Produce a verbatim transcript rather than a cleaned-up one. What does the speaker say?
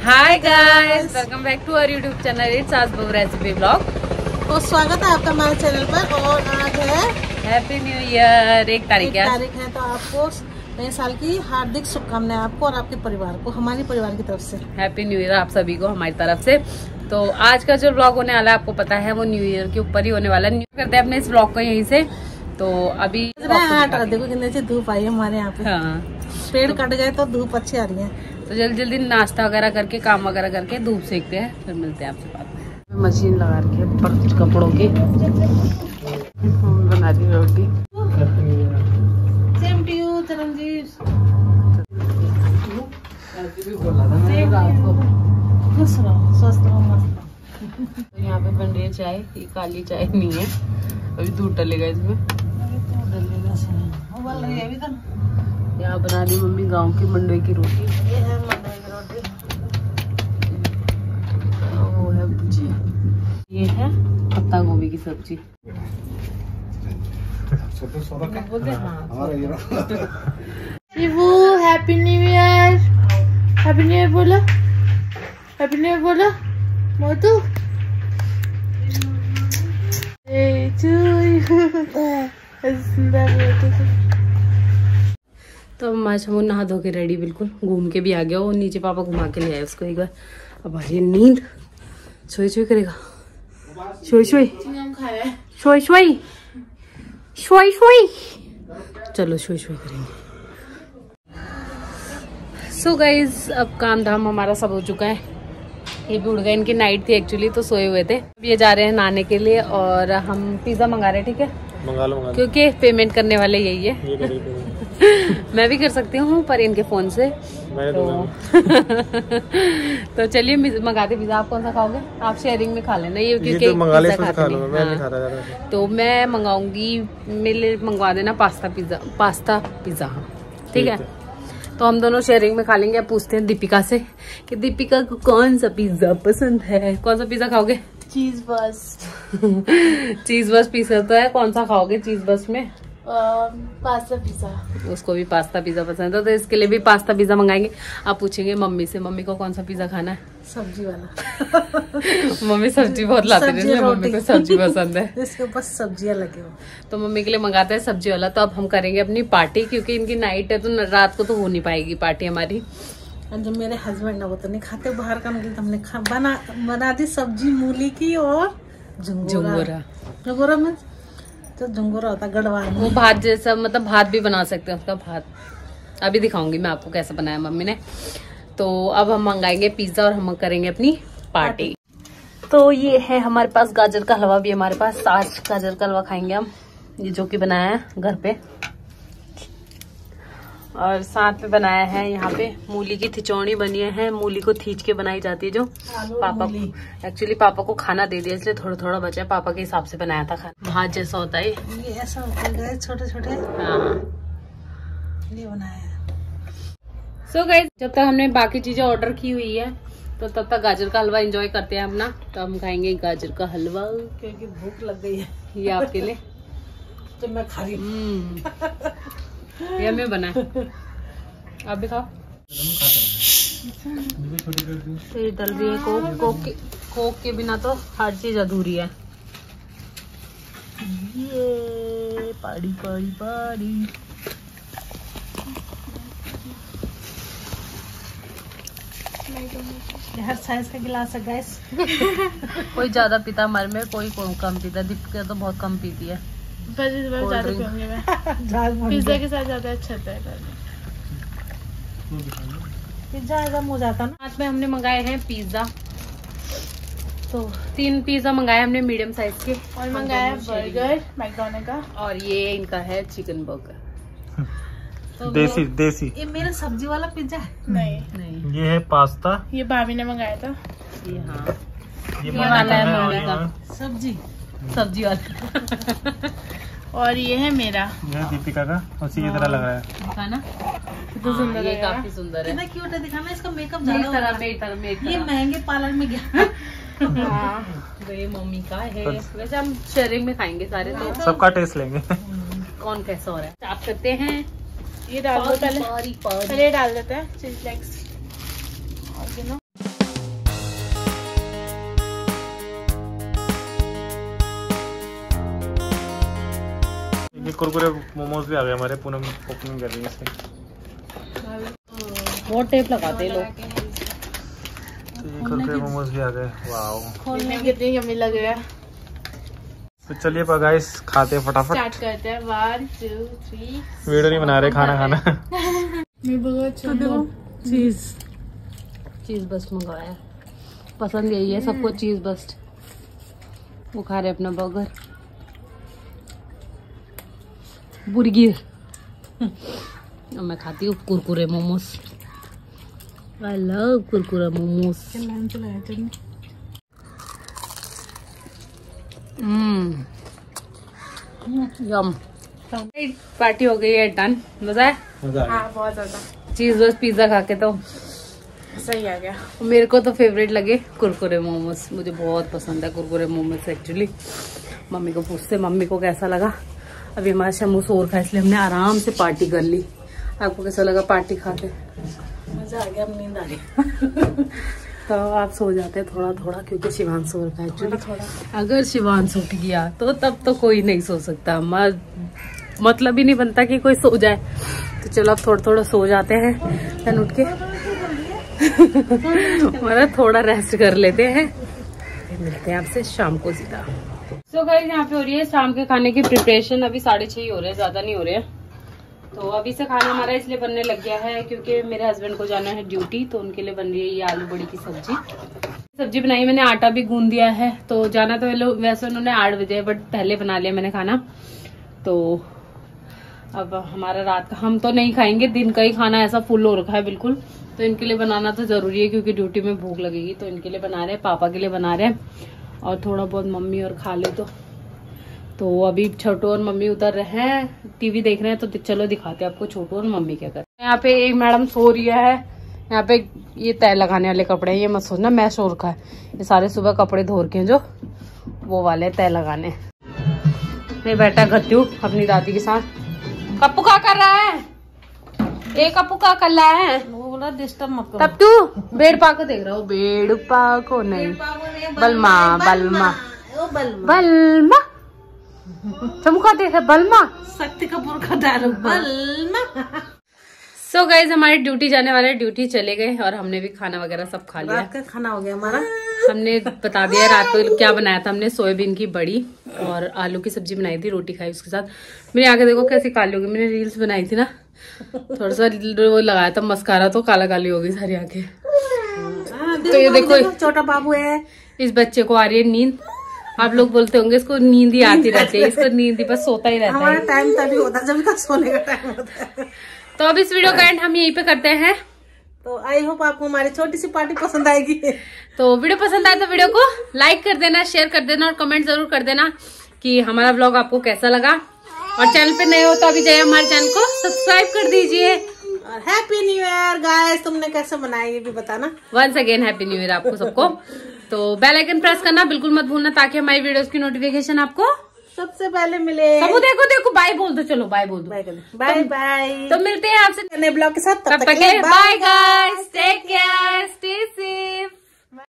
Hi guys, welcome back to our YouTube channel it's Saas Bahu recipe blog. तो स्वागत है आपका हमारे चैनल पर। और आज है हैप्पी न्यू ईयर। एक तारीख एक तारीख है, तो आपको नए साल की हार्दिक शुभकामनाएं, आपको और आपके परिवार को, हमारे परिवार की तरफ से हैप्पी न्यू ईयर आप सभी को हमारी तरफ से। तो आज का जो ब्लॉग होने वाला है आपको पता है वो न्यू ईयर के ऊपर ही होने वाला है। न्यू करते हैं अपने इस ब्लॉग को यहीं से। तो अभी आठ देखो कितनी अच्छी धूप आई है हमारे यहाँ पे। हाँ, पेड़ कट गए तो धूप अच्छी आ रही है। तो जल्दी जल्दी नाश्ता वगैरह करके काम वगैरह करके धूप सेकते हैं, फिर मिलते हैं आपसे बाद में। मशीन लगा रखी है ऊपर कपड़ों की, बना दी रोटी। Same to you Charanjeet. खुश रहो, स्वस्थ रहो, मस्त रहो। तो यहाँ पे बन रही है चाय। ये काली चाय नहीं है, अभी दूध डलेगा इसमें। अभी तो यहाँ बना दी मम्मी गांव की मंडई की रोटी। ये है मंडई की रोटी, वो है भुजिया, ये है पत्ता गोभी की सब्जी। Shivu happy new year. Happy new year बोलो, हैप्पी न्यू ईयर बोलो मोटू। तो हमारा शमून नहा धो के रेडी, बिल्कुल घूम के भी आ गया। वो नीचे पापा घुमा के ले आए उसको एक बार। अब आ रही नींद, सोई सोई करेगा, सोई सोई सोई सोई सोई सोई। चलो सोई सोई करेंगे। सो so गाइज, अब काम धाम हमारा सब हो चुका है। ये भी उड़ गए, इनकी नाइट थी एक्चुअली, तो सोए हुए थे। अब ये जा रहे हैं नहाने के लिए और हम पिज्जा मंगा रहे हैं। ठीक है, मंगा लो, मंगा लो। क्योंकि पेमेंट करने वाले यही है। ये मैं भी कर सकती हूँ पर इनके फोन से। तो, तो चलिए मंगाते पिज्जा। आप कौन सा खाओगे? आप शेयरिंग में खा लेना ये, क्योंकि मंगा ले, खा लो, मैं नहीं खाता ज़्यादा। तो मैं मंगाऊंगी, मेरे लिए मंगवा देना पास्ता पिज्जा। पास्ता पिज्जा, हाँ ठीक है। तो हम दोनों शेयरिंग में खा लेंगे। अब पूछते हैं दीपिका से कि दीपिका को कौन सा पिज्जा पसंद है। कौन सा पिज्जा खाओगे? चीज बस। चीज बस पिज्जा तो है। कौन सा खाओगे चीज बस में? Pasta pizza. उसको भी पास्ता पिज्जा पसंद है, तो इसके लिए भी पास्ता पिज्जा मंगाएंगे। आप पूछेंगे मम्मी से, मम्मी को कौन सा पिज्जा खाना है? सब्जी वाला। मम्मी सब्जी बहुत लाते हैं, मम्मी को सब्जी पसंद है। इसके ऊपर सब्जियां लगे हो, तो मम्मी के लिए मंगाते हैं सब्जी वाला। तो अब हम करेंगे अपनी पार्टी, क्योंकि इनकी नाइट है तो रात को तो हो नहीं पाएगी पार्टी हमारी। और जो मेरे हस्बैंड है वो तो नहीं खाते बाहर का, मतलब हमने खा बना बना दी सब्जी मूली की और झुंगोरा। झुंगोरा में तो झुंगोरा होता गढ़वाल में, वो भात जैसा, मतलब भात भी बना सकते हैं उसका भात। अभी दिखाऊंगी मैं आपको कैसे बनाया मम्मी ने। तो अब हम मंगाएंगे पिज्जा और हम करेंगे अपनी पार्टी। तो ये है हमारे पास गाजर का हलवा भी, हमारे पास आज गाजर का हलवा खाएंगे हम, ये जो कि बनाया है घर पे। और साथ में बनाया है यहाँ पे मूली की थिचौड़ी बनी है। मूली को थीच के बनाई जाती है, जो पापा को एक्चुअली पापा को खाना दे दिया इसलिए थोड़ा थोड़ा बचा है। पापा के हिसाब से बनाया था खाना। भात जैसा होता है ये, ऐसा होता है छोटे छोटे। हाँ, ये बनाया है। सो गाइस, जब तक हमने बाकी चीजें ऑर्डर की हुई है तो तब तक गाजर का हलवा एंजॉय करते हैं अपना। तो हम खाएंगे गाजर का हलवा, क्योंकि भूख लग गई है। ये आपके लिए तो मैं खा रही हूँ। ये मैं बना, आप भी खाओ। फिर डल रही है कोक। कोक के, कोक के बिना तो हर चीज अधूरी है। ये पार्टी पार्टी पार्टी। हर साइज का गिलास है गैस। कोई ज्यादा पीता हमारे में, कोई कम पीता। दीपिका तो बहुत कम पीती है। पिज्जा के साथ ज्यादा अच्छा है। पिज्जा एकदम हो जाता ना। साथ में हमने मंगाए हैं पिज्जा। तो तीन पिज्जा मंगाए हमने मीडियम साइज के, और मंगाया बर्गर मैकडॉनल्ड का, और ये इनका है चिकन बर्गर। तो देसी देसी। ये मेरा सब्जी वाला पिज्जा है। नहीं नहीं, ये है पास्ता। ये भाभी ने मंगाया था। ये हाँ, ये वाला है मम्मी का सब्जी सब्जी वाला। और ये है मेरा, ये दीपिका का, उसी की तरह लग रहा है। दिखाना कितना सुंदर है, ये काफी सुंदर है। कितना क्यूट है। दिखाना इसका मेकअप मेरी ज्यादा तरह मेरी तरह मेरी तरह। ये महंगे पार्लर में गया। तो ये मम्मी का है। वैसे हम शेयरिंग में खाएंगे सारे, तो सबका टेस्ट लेंगे। कौन कैसा हो रहा है आप करते हैं। ये डाल दो पहले, पारी पारी पहले डाल देते हैं चिली फ्लेक्स और यू नो कुरकुरे मोमोज भी आ गए हमारे। पूनम ओपनिंग कर रही है इसकी। बहुत टेप लगाते लोग। कुरकुरे मोमोज भी आ गए। वाओ, खोलने कितनी यम्मी लग रहा है। तो चलिए गाइस खाते हैं फटाफट। स्टार्ट करते हैं। One two three. वीडियो नहीं बना रहे, खाना खाना। चीज चीज बस्ट मंगाया, पसंद यही है सबको, चीज बस्ट। वो खा रहे अपना बर्गर बुर्गिर। और मैं खाती हूँ कुरकुरे मोमोज। आई लव कुरकुरे मोमोज। Hmm yum. पार्टी हो गई है डन। मजा है? हाँ बहुत ज्यादा। चीज बस पिज्जा खा के तो सही आ गया। मेरे को तो फेवरेट लगे कुरकुरे मोमोज। मुझे बहुत पसंद है कुरकुरे मोमोज एक्चुअली। मम्मी को पूछते मम्मी को कैसा लगा। अभी हमारा शम्मू सोर खा, इसलिए हमने आराम से पार्टी कर ली। आपको कैसा लगा पार्टी खा के? मजा आ गया, अब नींद आ रही। तो आप सो जाते हैं थोड़ा थोड़ा, क्योंकि शिवांश सो रखा है एक्चुअली। अगर शिवांश उठ गया तो तब तो कोई नहीं सो सकता। मतलब ही नहीं बनता कि कोई सो जाए। तो चलो अब थोड़ा थोड़ा सो जाते हैं, फिर उठ के मतलब थोड़ा रेस्ट कर लेते हैं। मिलते हैं आपसे शाम को सीधा। सो गाइस यहाँ पे हो रही है शाम के खाने की प्रिपरेशन। अभी साढ़े छह ही हो रहे हैं, ज्यादा नहीं हो रहे हैं। तो अभी से खाना हमारा इसलिए बनने लग गया है क्योंकि मेरे हस्बैंड को जाना है ड्यूटी, तो उनके लिए बन रही है ये आलू बड़ी की सब्जी। सब्जी बनाई मैंने, आटा भी गूंद दिया है। तो जाना तो वैसे उन्होंने आठ बजे, बट पहले बना लिया मैंने खाना। तो अब हमारा रात का हम तो नहीं खाएंगे, दिन का ही खाना ऐसा फुल हो रखा है बिल्कुल। तो इनके लिए बनाना तो जरूरी है क्योंकि ड्यूटी में भूख लगेगी। तो इनके लिए बना रहे हैं, पापा के लिए बना रहे हैं, और थोड़ा बहुत मम्मी और खा ले। तो तो अभी छोटू और मम्मी उतर रहे हैं, टीवी देख रहे हैं। तो चलो दिखाते हैं आपको छोटू और मम्मी क्या कर रहे हैं। यहाँ पे एक मैडम सो रही है। यहाँ पे ये तय लगाने वाले कपड़े हैं, ये मत सोचना मैं सो रखा है। ये सारे सुबह कपड़े धो के जो वो वाले तय लगाने। मैं बैठा गत्तू अपनी दादी के साथ। कप्पू क्या कर रहा है? ए कप्पू क्या कर रहा है? वो बोला डिस्टर्ब मत करो। तब तू बेड़ पा को देख रहा हूँ। बेड़ पा को नहीं, बलमा बलमा बलमा तुमको देखे बलमा। शक्ति कपूर का डायलॉग बलमा। सो गाइज हमारी ड्यूटी जाने वाले, ड्यूटी चले गए और हमने भी खाना वगैरह सब खा लिया। रात का खाना हो गया हमारा। हमने बता दिया रात को क्या बनाया था। हमने सोयाबीन की बड़ी और आलू की सब्जी बनाई थी, रोटी खाई उसके साथ। मेरे आगे देखो कैसी काली होगी, मैंने रील्स बनाई थी ना, थोड़ा सा वो लगाया था मस्कारा, तो काला काली होगी सारी आंखें। तो ये देखो छोटा बाबू है, इस बच्चे को आ रही है नींद। आप लोग बोलते होंगे इसको नींद ही आती रहती है, इसको नींद ही बस सोता ही रहता है। हमारा टाइम तभी होता है जब तक सोने का टाइम होता है। तो अब इस वीडियो का एंड हम यहीं पे करते हैं। तो आई होप आपको हमारी छोटी सी पार्टी पसंद आएगी। तो वीडियो पसंद आए तो वीडियो को लाइक कर देना, शेयर कर देना और कमेंट जरूर कर देना कि हमारा व्लॉग आपको कैसा लगा। और चैनल पे नए हो तो अभी जाइए हमारे चैनल को सब्सक्राइब कर दीजिए। और हैप्पी न्यू ईयर गाइस, तुमने कैसे बनाया ये भी बताना। Once again happy new year आपको सबको। तो बेल आइकन प्रेस करना बिल्कुल मत भूलना ताकि हमारी वीडियोस की नोटिफिकेशन आपको सबसे पहले मिले। सबू देखो देखो बाय बोल दो, चलो बाय बोल दो। Bye bye. तो मिलते हैं आपसे नए ब्लॉग के साथ, तब तक के लिए bye guys, take care, stay safe.